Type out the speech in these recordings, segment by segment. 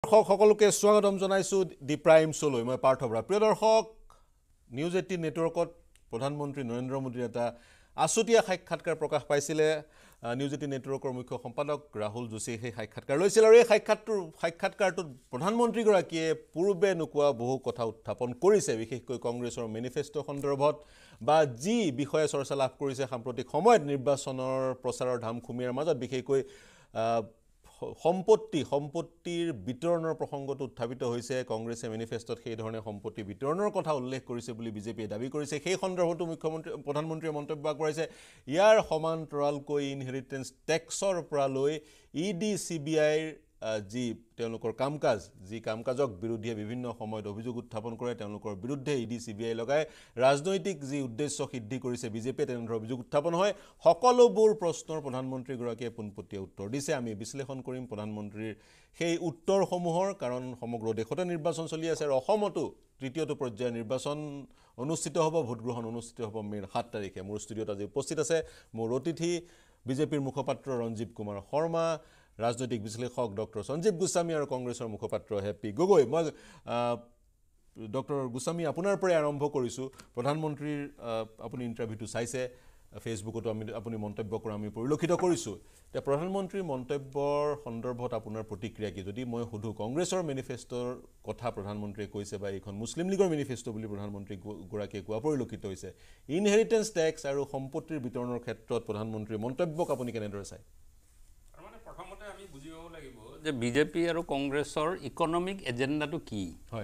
সকলোকে স্বাগতম জনাইছো দি প্ৰাইম শোলৈ মই পাৰ্থ বৰা প্ৰিয় দৰ্শক নিউজ 18 নেটৱৰ্কত প্ৰধানমন্ত্ৰী নৰেন্দ্ৰ মোদীৰ এটা আছুতীয়া সাক্ষাৎকাৰ প্ৰকাশ পাইছিলে নিউজ 18 নেটৱৰ্কৰ মুখ্য সম্পাদক ৰাহুল যোশীয়ে সেই সাক্ষাৎকাৰ লৈছিল আৰু এই সাক্ষাৎকাৰটোত প্ৰধানমন্ত্ৰী গৰাকীয়ে পূৰ্বে নোকোৱা বহু কথা উত্থাপন কৰিছে বিশেষকৈ কংগ্ৰেছৰ মেনিফেষ্টো সন্দৰ্ভত বা যি বিষয়ে চৰ্চা লাভ কৰিছে সাম্প্ৰতিক সময়ত নিৰ্বাচনৰ প্ৰচাৰৰ ধামখুমীয়াৰ মাজত বিশেষকৈ সম্পত্তিৰ বিতৰণৰ প্ৰসংগটো উত্থাপিত হৈছে কংগ্ৰেছে মেনিফেষ্টত সেই ধৰণে সম্পত্তি বিতৰণৰ কথা উল্লেখ কৰিছে বুলি বিজেপিয়ে দাবী কৰিছে সেই সন্দৰ্ভতো প্ৰধানমন্ত্ৰীয়ে মন্তব্য কৰিছে ইয়াৰ সমান্তৰালকৈ ইনহেৰিটেন্স টেক্সৰ পৰা লৈ ইডি সিবিআইৰ যি তেওঁলোকৰ কামকাজক বিৰোধীয়ে বিভিন্ন সময়ত অভিযোগ উত্থাপন কৰে তেওঁলোকৰ বিৰুদ্ধে ইডি সিবিআই লগাই ৰাজনৈতিক যি উদ্দেশ্য সিদ্ধি কৰিছে বিজেপিয়ে তেনেধৰণৰ অভিযোগ উত্থাপন হয় সকলোবোৰ প্ৰশ্নৰ প্ৰধানমন্ত্ৰী গৰাকীয়ে পোনপটীয়া উত্তৰ দিছে আমি বিশ্লেষণ কৰিম প্ৰধানমন্ত্ৰীৰ সেই উত্তৰসমূহৰ কাৰণ সমগ্ৰ দেশতে নিৰ্বাচন চলি আছে আৰু অসমতো তৃতীয়টো পৰ্যায়ৰ নিৰ্বাচন অনুষ্ঠিত হ'ব ভোটগ্ৰহণ অনুষ্ঠিত হ'ব মে'ৰ 7 তাৰিখে মোৰ ষ্টুডিঅ'ত আজি উপস্থিত আছে মোৰ অতিথি বিজেপিৰ মুখপাত্ৰ ৰঞ্জীৱ কুমাৰ শৰ্মা ৰাজনৈতিক বিশ্লেষক ডক্টৰ সঞ্জীৱ গোস্বামী আৰু কংগ্ৰেছৰ মুখপাত্ৰ হেপি গগৈ মই ডক্টৰ গোস্বামী আপোনাৰ পৰাই আৰম্ভ কৰিছোঁ প্ৰধানমন্ত্ৰীৰ আপুনি ইণ্টাৰভিউটো চাইছে ফেচবুকতো আপুনি মন্তব্য কৰা আমি পৰিলক্ষিত কৰিছোঁ এতিয়া প্ৰধানমন্ত্ৰীৰ মন্তব্যৰ সন্দৰ্ভত আপোনাৰ প্ৰতিক্ৰিয়া কি যদি মই সুধো কংগ্ৰেছৰ মেনিফেষ্টৰ কথা প্ৰধানমন্ত্ৰীয়ে কৈছে বা এইখন মুছলিম লীগৰ মেনিফেষ্টো বুলি প্ৰধানমন্ত্ৰী গৰাকীয়ে কোৱা পৰিলক্ষিত হৈছে ইনহেৰিটেন্স টেক্স আৰু সম্পত্তিৰ বিতৰণৰ ক্ষেত্ৰত প্ৰধানমন্ত্ৰীৰ মন্তব্যক আপুনি কেনেদৰে চায় প্ৰথমতে আমি বুজিব লাগিব যে বিজেপি আৰু কংগ্ৰেছৰ ইকনমিক এজেণ্ডাটো কি হয়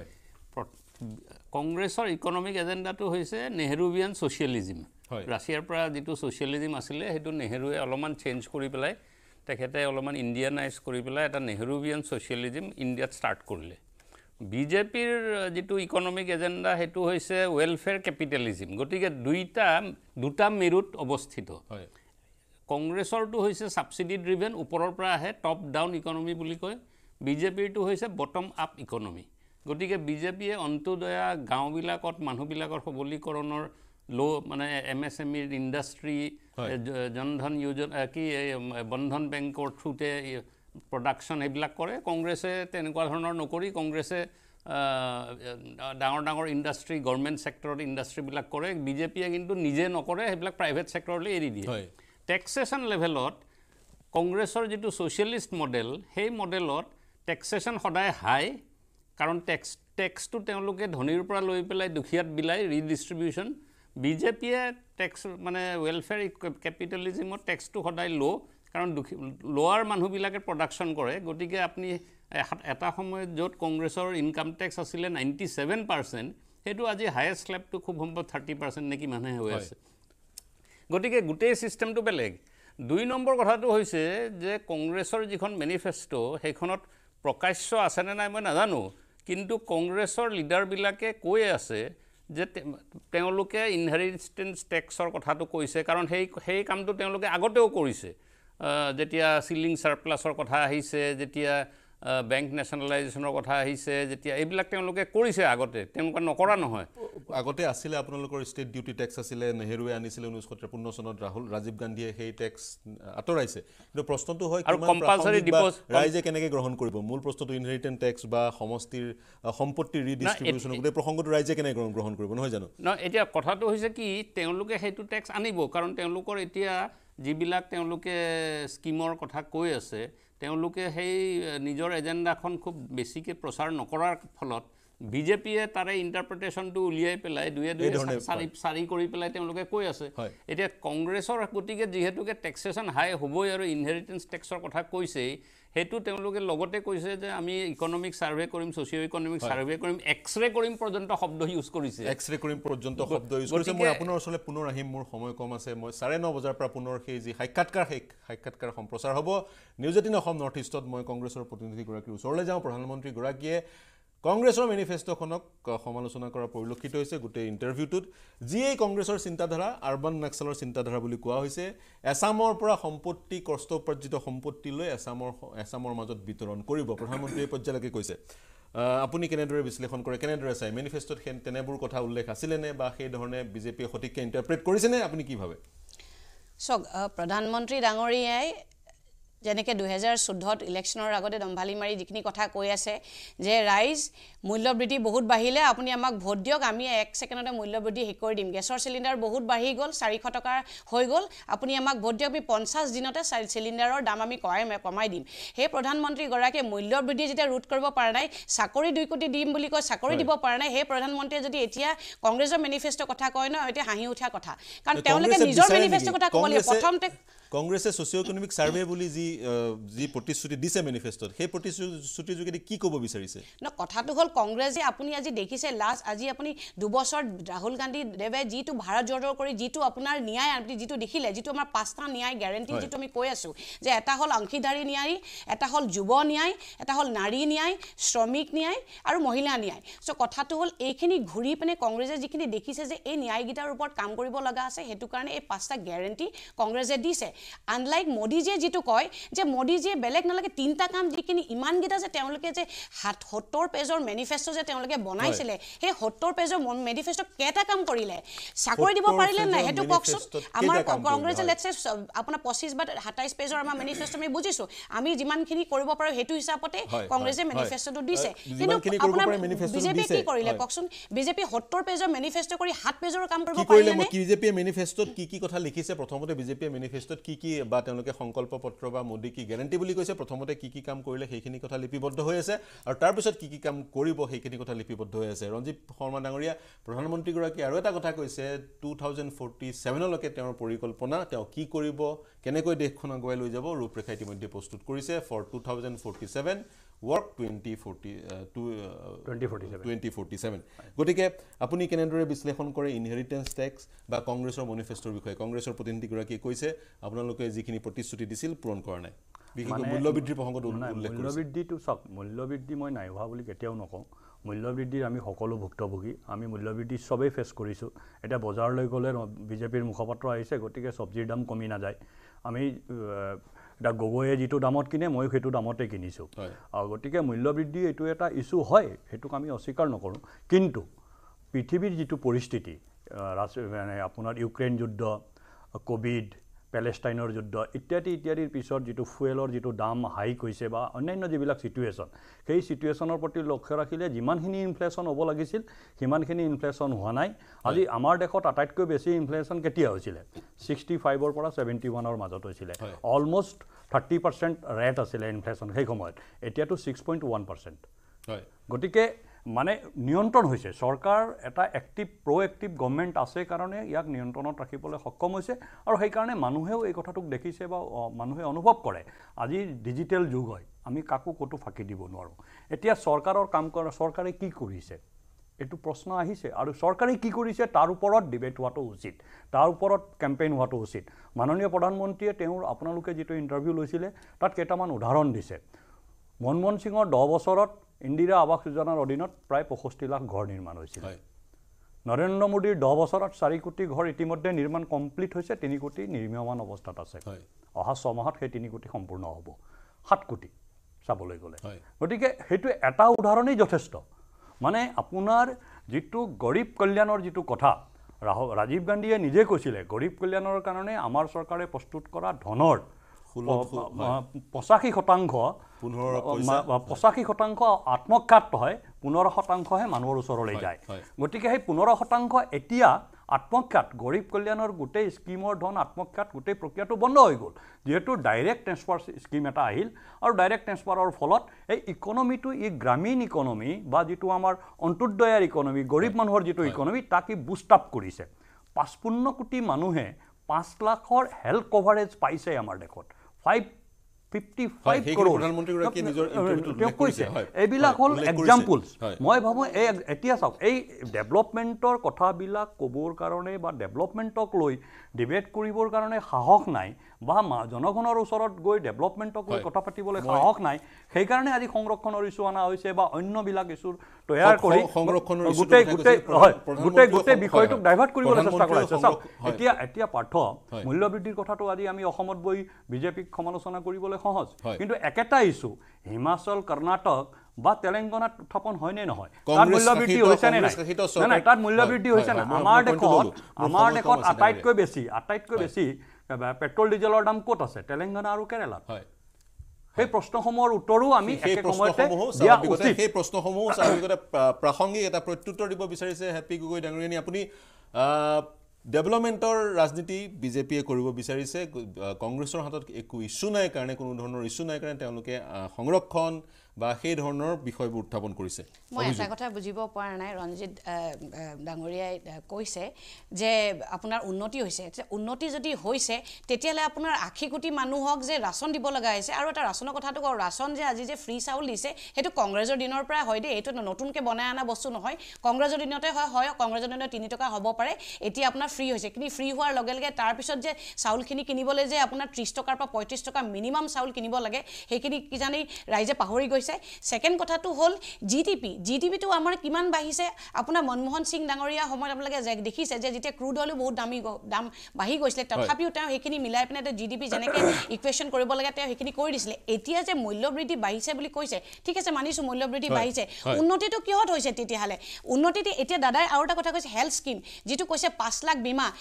কংগ্ৰেছৰ ইকনমিক এজেণ্ডাটো হৈছে নেহৰুভিয়ান ছ'চিয়েলিজিম ৰাছিয়াৰ পৰা যিটো ছ'চিয়েলিজিম আছিলে সেইটো নেহৰুৱে অলপমান চেঞ্জ কৰি পেলাই তেখেতে অলপমান ইণ্ডিয়ানাইজ কৰি পেলাই এটা নেহৰুভিয়ান ছ'চিয়েলিজিম ইণ্ডিয়াত ষ্টাৰ্ট কৰিলে বিজেপিৰ যিটো ইকনমিক এজেণ্ডা সেইটো হৈছে ৱেলফেয়াৰ কেপিটেলিজিম গতিকে দুটা মেৰুত অৱস্থিত হয় কংগ্ৰেছৰটো হৈছে ছাবচিডি ড্ৰিভেন ওপৰৰ পৰা আহে টপ ডাউন ইকনমি বুলি কয় বিজেপিৰটো হৈছে বটম আপ ইকনমি গতিকে বিজেপিয়ে অন্তোদয়া গাঁওবিলাকত মানুহবিলাকৰ সবলীকৰণৰ মানে MSMEৰ ইণ্ডাষ্ট্ৰী জনধন যোজনা কি বন্ধন বেংকৰ থ্ৰুতে প্ৰডাকশ্যন এইবিলাক কৰে কংগ্ৰেছে তেনেকুৱা ধৰণৰ নকৰি কংগ্ৰেছে ডাঙৰ ইণ্ডাষ্ট্ৰী গভৰ্ণমেণ্ট ছেক্টৰত ইণ্ডাষ্ট্ৰীবিলাক কৰে বিজেপিয়ে কিন্তু নিজে নকৰে সেইবিলাক প্ৰাইভেট ছেক্টৰলৈ এৰি দিয়ে টেক্সেশ্যন লেভেলত কংগ্ৰেছৰ যিটো ছ'চিয়েলিষ্ট মডেল সেই মডেলত টেক্সেশ্যন সদায় হাই কাৰণ টেক্সটো তেওঁলোকে ধনীৰ পৰা লৈ পেলাই দুখীয়াত বিলাই ৰিডিষ্ট্ৰিবিউশ্যন বিজেপিয়ে টেক্স মানে ৱেলফেয়াৰ কেপিটেলিজিমত টেক্সটো সদায় ল' কাৰণ লোৱাৰ মানুহবিলাকে প্ৰডাকশ্যন কৰে গতিকে আপুনি এটা সময়ত য'ত কংগ্ৰেছৰ ইনকাম টেক্স আছিলে 97% সেইটো আজি হায়েষ্ট স্লেবটো খুব সম্ভৱ 30% নেকি মানুহে হৈ আছে গতিকে গোটেই ছিষ্টেমটো বেলেগ 2 নম্বৰ কথাটো হৈছে যে কংগ্ৰেছৰ যিখন মেনিফেষ্টো সেইখনত প্ৰকাশ্য আছেনে নাই মই নাজানো কিন্তু কংগ্ৰেছৰ লিডাৰবিলাকে কৈ আছে যে তেওঁলোকে ইনহেৰিটেন্স টেক্সৰ কথাটো কৈছে কাৰণ সেই কামটো তেওঁলোকে আগতেও কৰিছে যেতিয়া চিলিং চাৰপ্লাছৰ কথা আহিছে যেতিয়া বেংক নেশ্যনেলাইজেশ্যনৰ কথা আহিছে যেতিয়া এইবিলাক তেওঁলোকে কৰিছে আগতে তেওঁলোকে নকৰা নহয় আগতে আছিলে আপোনালোকৰ ষ্টেট ডিউটি টেক্স আছিলে নেহৰুৱে আনিছিলে 1953 চনত ৰাজীৱ গান্ধীয়ে সেই টেক্স আঁতৰাইছে কিন্তু প্ৰশ্নটো হয় ৰাইজে কেনেকৈ গ্ৰহণ কৰিব মূল প্ৰশ্নটো ইনহেৰিটেন্স টেক্স বা সম্পত্তিৰ ৰিডিষ্ট্ৰিবিউশ্যন গোটেই প্ৰসংগটো ৰাইজে কেনেকৈ গ্ৰহণ কৰিব নহয় জানো এতিয়া কথাটো হৈছে কি তেওঁলোকে সেইটো টেক্স আনিব কাৰণ তেওঁলোকৰ এতিয়া যিবিলাক তেওঁলোকে স্কিমৰ কথা কৈ আছে তেওঁলোকে সেই নিজৰ এজেণ্ডাখন খুব বেছিকৈ প্ৰচাৰ নকৰাৰ ফলত বিজেপিয়ে তাৰে ইণ্টাৰপ্ৰিটেশ্যনটো উলিয়াই পেলাই চাৰি কৰি পেলাই তেওঁলোকে কৈ আছে এতিয়া কংগ্ৰেছৰ গতিকে যিহেতুকে টেক্সেশ্যন হাই হ'বই আৰু ইনহেৰিটেন্স টেক্সৰ কথা কৈছেই সেইটো তেওঁলোকে লগতে কৈছে যে আমি ইকনমিক ছাৰ্ভে কৰিম ছ'চিঅ' ইকনমিক ছাৰ্ভে কৰিম এক্সৰে কৰিম পৰ্যন্ত শব্দ ইউজ কৰিছে এক্সৰে কৰিম পৰ্যন্ত শব্দ ইউজ কৰিছে মই আপোনাৰ ওচৰলৈ পুনৰ আহিম মোৰ সময় কম আছে মই 9:30 বজাৰ পৰা পুনৰ সেই যি সাক্ষাৎকাৰ সম্প্ৰচাৰ হ'ব নিউজ 18 অসম নৰ্থ ইষ্টত মই কংগ্ৰেছৰ প্ৰতিনিধিগৰাকীৰ ওচৰলৈ যাওঁ প্ৰধানমন্ত্ৰীগৰাকীয়ে কংগ্ৰেছৰ মেনিফেষ্টোখনক সমালোচনা কৰা পৰিলক্ষিত হৈছে গোটেই ইণ্টাৰভিউটোত যিয়েই কংগ্ৰেছৰ চিন্তাধাৰা আৰবান নাক্সালৰ চিন্তাধাৰা বুলি কোৱা হৈছে এছামৰ পৰা সম্পত্তি কষ্ট উপাৰ্জিত সম্পত্তি লৈ এছামৰ মাজত বিতৰণ কৰিব প্ৰধানমন্ত্ৰীয়ে এই পৰ্যায়লৈকে কৈছে আপুনি কেনেদৰে বিশ্লেষণ কৰে কেনেদৰে চাই মেনিফেষ্টোত তেনেবোৰ কথা উল্লেখ আছিলেনে বা সেই ধৰণে বিজেপিয়ে সঠিককৈ ইণ্টাৰপ্ৰেট কৰিছেনে আপুনি কি ভাবে প্ৰধানমন্ত্ৰী ডাঙৰীয়াই যেনেকৈ 2014 ইলেকশ্যনৰ আগতে দম্ভালি মাৰি যিখিনি কথা কৈ আছে যে ৰাইজ মূল্যবৃদ্ধি বহুত বাঢ়িলে আপুনি আমাক ভোট দিয়ক আমি 1 ছেকেণ্ডতে মূল্যবৃদ্ধি শেষ কৰি দিম গেছৰ চিলিণ্ডাৰ বহুত বাঢ়ি গ'ল 400 টকা হৈ গ'ল আপুনি আমাক ভোট দিয়ক আমি 50 দিনতে চিলিণ্ডাৰৰ দাম আমি কমাই দিম সেই প্ৰধানমন্ত্ৰী গৰাকীয়ে মূল্যবৃদ্ধি যেতিয়া ৰোধ কৰিব পৰা নাই চাকৰি 2 কোটি দিম বুলি কয় চাকৰি দিব পৰা নাই সেই প্ৰধানমন্ত্ৰীয়ে যদি এতিয়া কংগ্ৰেছৰ মেনিফেষ্টো কথা কয় ন এতিয়া হাঁহি উঠা কথা কাৰণ তেওঁলোকে নিজৰ মেনিফেষ্টো কথা ক'ব লাগিব প্ৰথমতে কংগ্ৰেছে সোশিও ইকোনমিক সাৰ্ভে বুলি যি প্ৰতিশ্ৰুতি দিছে মেনিফেষ্টত সেই প্ৰতিশ্ৰুতি যোগেদি কি ক'ব বিচাৰিছে ন কথাটো হ'ল কংগ্ৰেছে আপুনি আজি দেখিছে লাষ্ট আজি আপুনি 2 বছৰ ৰাহুল গান্ধী দেৱে যিটো ভাৰত জোৰ কৰি যিটো আপোনাৰ ন্যায় আপুনি যিটো দেখিলে যিটো আমাৰ 5টা ন্যায় গ্যাৰান্টি যিটো আমি কৈ আছো যে এটা হ'ল অংশীদাৰী ন্যায় এটা হ'ল যুৱ ন্যায় এটা হ'ল নাৰী ন্যায় শ্ৰমিক ন্যায় আৰু মহিলা ন্যায় সো কথাটো হ'ল এইখিনি ঘূৰি পিনে কংগ্ৰেছে যিখিনি দেখিছে যে এই ন্যায়গিটাৰ ওপৰত কাম কৰিব লগা আছে হেতু কাৰণে এই 5টা গ্যাৰান্টি কংগ্ৰেছে দিছে আনলাইক মোদীজিয়ে যেটো কয় যে মোদীজিয়ে বেলেগ নালাগে 3টা কাম যিখিনি ইমান গিটা যে তেওঁলোকে যে 70 পেজৰ মেনিফেষ্টো যে তেওঁলোকে বনাইছিলে সেই 70 পেজৰ মেনিফেষ্টো কেটা কাম কৰিলে চাকৰি দিব পাৰিলে নাই হেতু ককচোন আমাৰ কংগ্ৰেছে লেটস সে আপোনাৰ 25 বা 27 পেজৰ আমাৰ মেনিফেষ্টো আমি বুজিছো আমি যিমানখিনি কৰিব পাৰো হেতু হিচাপতে কংগ্ৰেছে মেনিফেষ্টোটো দিছে কিন্তু আপোনাৰ বিজেপি কি কৰিলে ককচোন বিজেপি 70 পেজৰ মেনিফেষ্টো কৰি 7 পেজৰ কাম কৰিব পাৰিলে নে বিজেপি মেনিফেষ্টোত কি কথা লিখিছে প্ৰথমতে বিজেপি মেনিফেষ্টোত কি বা তেওঁলোকে সংকল্প পত্ৰ বা মোদী কি গ্যাৰান্টি বুলি কৈছে প্ৰথমতে কি কাম কৰিলে সেইখিনি কথা লিপিবদ্ধ হৈ আছে আৰু তাৰ পিছত কি কাম কৰিব সেইখিনি কথা লিপিবদ্ধ হৈ আছে ৰঞ্জিত শৰ্মা ডাঙৰীয়া প্ৰধানমন্ত্ৰী গৰাকী আৰু এটা কথা কৈছে 2047 লৈকে তেওঁৰ পৰিকল্পনা তেওঁ কি কৰিব কেনেকৈ দেশখন আগুৱাই লৈ যাব ৰূপৰেখা ইতিমধ্যে প্ৰস্তুত কৰিছে ফৰ 2047 work 2047 গতিকে আপুনি কেনেদৰে বিশ্লেষণ কৰে ইনহেৰিটেন্স ট্যাক্স বা কংগ্ৰেছৰ মেনিফেষ্টোৰ বিষয়ে কংগ্ৰেছৰ প্ৰতিনিধি গৰাকীয়ে কৈছে আপোনালোকে যিখিনি প্ৰতিশ্ৰুতি দিছিল পূৰণ কৰা নাই বিশেষকৈ মূল্যবৃদ্ধিৰ প্ৰসংগত উল্লেখ কৰিছে মূল্যবৃদ্ধিটো সব মূল্যবৃদ্ধি মই নাই হোৱা বুলি কেতিয়াও নকওঁ মূল্যবৃদ্ধিৰ আমি সকলো ভুক্তভোগী আমি মূল্যবৃদ্ধি সবেই ফেচ কৰিছোঁ এটা বজাৰলৈ গ'লে বিজেপিৰ মুখপাত্ৰ আহিছে গতিকে সবজিৰ দাম কমি নাযায় আমি এটা গগৈয়ে যিটো দামত কিনে মই সেইটো দামতে কিনিছোঁ গতিকে মূল্যবৃদ্ধি এইটো এটা ইস্যু হয় সেইটোক আমি অস্বীকাৰ নকৰোঁ কিন্তু পৃথিৱীৰ যিটো পৰিস্থিতি মানে আপোনাৰ ইউক্ৰেইন যুদ্ধ কোভিড পেলেষ্টাইনৰ যুদ্ধ ইত্যাদিৰ পিছত যিটো ফুয়েলৰ যিটো দাম হাইক হৈছে বা অন্যান্য যিবিলাক সিচুৱেশ্যন সেই সিচুৱেশ্যনৰ প্ৰতি লক্ষ্য ৰাখিলে যিমানখিনি ইনফ্লেশ্যন হ'ব লাগিছিল সিমানখিনি ইনফ্লেশ্যন হোৱা নাই আজি আমাৰ দেশত আটাইতকৈ বেছি ইনফ্লেশ্যন কেতিয়া হৈছিলে 65ৰ পৰা 71ৰ মাজত হৈছিলে অলমোষ্ট 30% ৰেট আছিলে ইনফ্লেশ্যন সেই সময়ত এতিয়াতো 6.1% গতিকে মানে নিয়ন্ত্ৰণ হৈছে চৰকাৰ এটা এক্টিভ প্ৰ'এক্টিভ গভৰ্ণমেণ্ট আছে কাৰণে ইয়াক নিয়ন্ত্ৰণত ৰাখিবলৈ সক্ষম হৈছে আৰু সেই কাৰণে মানুহেও এই কথাটোক দেখিছে বা মানুহে অনুভৱ কৰে আজি ডিজিটেল যুগ হয় আমি কাকো ক'তো ফাঁকি দিব নোৱাৰোঁ এতিয়া চৰকাৰৰ কাম কৰা চৰকাৰে কি কৰিছে এইটো প্ৰশ্ন আহিছে আৰু চৰকাৰে কি কৰিছে তাৰ ওপৰত ডিবেট হোৱাটো উচিত তাৰ ওপৰত কেম্পেইন হোৱাটো উচিত মাননীয় প্ৰধানমন্ত্ৰীয়ে তেওঁৰ আপোনালোকে যিটো ইণ্টাৰভিউ লৈছিলে তাত কেইটামান উদাহৰণ দিছে মনমোহন সিঙৰ 10 বছৰত ইন্দিৰা আৱাস যোজনাৰ অধীনত প্ৰায় 65 লাখ ঘৰ নিৰ্মাণ হৈছিল নৰেন্দ্ৰ মোদীৰ 10 বছৰত 4 কোটি ঘৰ ইতিমধ্যে নিৰ্মাণ কমপ্লিট হৈছে 3 কোটি নিৰ্মাণ অৱস্থাত আছে অহা 6 মাহত সেই 3 কোটি সম্পূৰ্ণ হ'ব 7 কোটি চাবলৈ গ'লে গতিকে সেইটো এটা উদাহৰণেই যথেষ্ট মানে আপোনাৰ যিটো গৰীব কল্যাণৰ যিটো কথা ৰাজীৱ গান্ধীয়ে নিজে কৈছিলে গৰীব কল্যাণৰ কাৰণে আমাৰ চৰকাৰে প্ৰস্তুত কৰা ধনৰ 85% আত্মঘাত হয় 15% মানুহৰ ওচৰলৈ যায় গতিকে সেই 15% এতিয়া আত্মঘাত গৰীব কল্যাণৰ গোটেই স্কিমৰ ধন আত্মঘাত গোটেই প্ৰক্ৰিয়াটো বন্ধ হৈ গ'ল যেহেতু ডাইৰেক্ট ট্ৰেন্সফাৰ স্কিম এটা আহিল আৰু ডাইৰেক্ট ট্ৰেন্সফাৰৰ ফলত এই ইকনমিটো ই গ্ৰামীণ ইকনমি বা যিটো আমাৰ অন্তোদয়ৰ ইকনমি গৰীব মানুহৰ যিটো ইকনমি তাক ই বুষ্ট আপ কৰিছে 55 কোটি মানুহে 5 লাখৰ হেল্থ কভাৰেজ পাইছে আমাৰ দেশত 55 crore প্ৰধানমন্ত্ৰী গৰাকীয়ে নিজৰ ইন্টাৰভিউত উল্লেখ কৰিছে এইবিলাক হ'ল এক্সাম্পলছ মই ভাবো এই এতিয়া চাওক এই ডেভেলপমেণ্টৰ কথাবিলাক ক'বৰ কাৰণে বা ডেভেলপমেণ্টক লৈ ডিবেট কৰিবৰ কাৰণে সাহস নাই বা জনগণৰ ওচৰত গৈ ডেভেলপমেণ্টক লৈ কথা পাতিবলৈ সাহস নাই সেইকাৰণে আজি সংৰক্ষণৰ ইস্যু আনা হৈছে বা অন্যবিলাক ইস্যু তৈয়াৰ কৰি সংৰক্ষণৰ গোটেই বিষয়টোক ডাইভাৰ্ট কৰিবলৈ চেষ্টা কৰা হৈছে চাওক এতিয়া পাৰ্থ মূল্যবৃদ্ধিৰ কথাটো আজি আমি অসমত বহি বিজেপিক সমালোচনা কৰিবলৈ সহজ কিন্তু একেটা ইস্যু হিমাচল কৰ্ণাটক বা তেলেংগানাত উত্থাপন হয় নে নহয় তাত মূল্যবৃদ্ধি হৈছে নে নাই তাত মূল্যবৃদ্ধি হৈছে না আমাৰ দেশত আটাইতকৈ বেছি পেট্ৰল ডিজেলৰ দাম ক'ত আছে তেলেংগানা আৰু কেৰালাত সেই প্ৰশ্নসমূহৰ উত্তৰো আমি একে সময়তে দিয়া উচিত সেই প্ৰশ্নসমূহ স্বাভাৱিকতে প্ৰাসংগিক এটা প্ৰত্যুত্তৰ দিব বিচাৰিছে হেপী গগৈ ডাঙৰীয়ানী আপুনি ডেভেলপমেণ্টৰ ৰাজনীতি বিজেপিয়ে কৰিব বিচাৰিছে কংগ্ৰেছৰ হাতত একো ইস্যু নাই কাৰণে কোনো ধৰণৰ ইস্যু নাই কাৰণে তেওঁলোকে সংৰক্ষণ বা সেই ধৰণৰ বিষয়বোৰ উত্থাপন কৰিছে মই এটা কথা বুজিব পৰা নাই ৰঞ্জিত ডাঙৰীয়াই কৈছে যে আপোনাৰ উন্নতি হৈছে উন্নতি যদি হৈছে তেতিয়ালে আপোনাৰ 80 কোটি মানুহক যে ৰাছন দিব লগা হৈছে আৰু এটা ৰাছনৰ কথাটো কওঁ ৰাছন যে আজি যে ফ্ৰী চাউল দিছে সেইটো কংগ্ৰেছৰ দিনৰ পৰা হয় দেই এইটো নতুনকৈ বনাই অনা বস্তু নহয় কংগ্ৰেছৰ দিনতে হয় কংগ্ৰেছৰ দিনত 3 টকা হ'ব পাৰে এতিয়া আপোনাৰ ফ্ৰী হৈছে কিন্তু ফ্ৰী হোৱাৰ লগে লগে তাৰপিছত যে চাউলখিনি কিনিবলৈ যে আপোনাৰ 30 টকাৰ পৰা 35 টকা মিনিমাম চাউল কিনিব লাগে সেইখিনি কিজানি ৰাইজে পাহৰি গৈছে সেকেন্ড কথাটো হল জিডিপি তো আমাৰ কিমান বাঢ়িছে আপোনাৰ মনমোহন সিং ডাঙৰীয়া সময়ত আপোনালোকে দেখিছে যে যেতিয়া ক্ৰুড অইল বহুত দাম বাঢ়ি গৈছিলে তথাপিও তেওঁ সেইখিনি মিলাই পিনে জিডিপি যেনেকৈ ইকুৱেশ্যন কৰিব লাগে তেওঁ সেইখিনি কৰি দিছিলে এতিয়া যে মূল্যবৃদ্ধি বাঢ়িছে বুলি কৈছে ঠিক আছে মানিছো মূল্যবৃদ্ধি বাঢ়িছে উন্নতিটো কিহত হৈছে তেতিয়াহলে উন্নতিটো এতিয়া দাদাই আৰু এটা কথা কৈছে হেল্থ স্কিম যেটো কৈছে 5 লাখ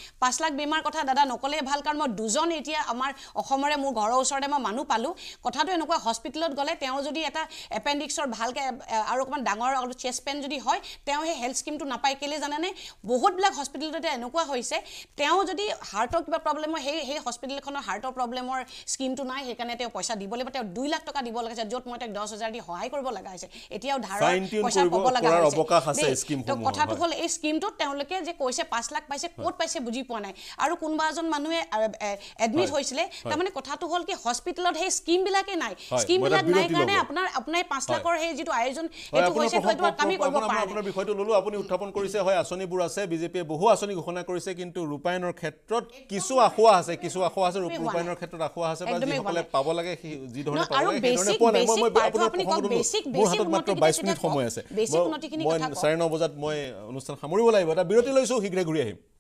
বীমাৰ কথা দাদা নকলে ভাল কাৰণ মই দুজন এতিয়া আমাৰ অসমৰে মোৰ ঘৰৰ ওচৰতে মই মানুহ পালো কথাটো এনেকুৱা হস্পিটেলত গলে তেওঁ যদি এটা এপেণ্ডিক্সৰ ভালকে আৰু অকমান ডাঙৰ আৰু চেষ্ট পেন যদি হয় তেওঁ হে হেল্থ স্কিমটো নাপাই কেলে জানেনে বহুত ব্লাক হস্পিটেলতে এনেকুৱা হৈছে তেওঁ যদি হাৰ্টৰ কিবা প্ৰবলেম হয় সেই হস্পিটেলখনৰ হাৰ্টৰ প্ৰবলেমৰ স্কিমটো নাই সেইকাৰণে তেওঁ পইচা দিব লাগিব তেওঁ 2 লাখ টকা দিব লাগে যত মই 10,000 দি সহায় কৰিব লগা হৈছে এতিয়াও ধাৰৰ পইচা পাব লগা হৈছে তো কথাটো হল এই স্কিমটো তেওঁলোকে যে কৈছে 5 লাখ পাইছে ক'ত পাইছে বুজি পোৱা নাই আৰু কোনবা এজন মানুহে এডমিট হৈছিলে তাৰমানে কথাটো হল কি হস্পিটেলত সেই স্কিম বিলাকে নাই স্কিম বিলাক নাই কাৰণে আপোনাৰ 5 লাখৰ সেই যেটো আয়োজন এটো হৈছে তো এটো কামি কৰিব পাৰে আপোনাৰ বিষয়টো ললো আপুনি উত্থাপন কৰিছে হয় আঁচনিবোৰ আছে বিজেপিয়ে বহু আঁচনি ঘোষণা কৰিছে কিন্তু ৰূপায়ণৰ ক্ষেত্ৰত কিছু আখোৱা আছে ৰূপায়ণৰ ক্ষেত্ৰত আখোৱা আছে বা যিসকলে পাব লাগে যি ধৰণে পাব লাগে সেই ধৰণে পোৱা নাই মই আপোনাৰ প্ৰসংগটো মোৰ হাতত মাত্ৰ 22 মিনিট সময় আছে মই 9:30 বজাত মই অনুষ্ঠান সামৰিব লাগিব এটা বিৰতি লৈছো শীঘ্ৰে ঘূৰি আহিম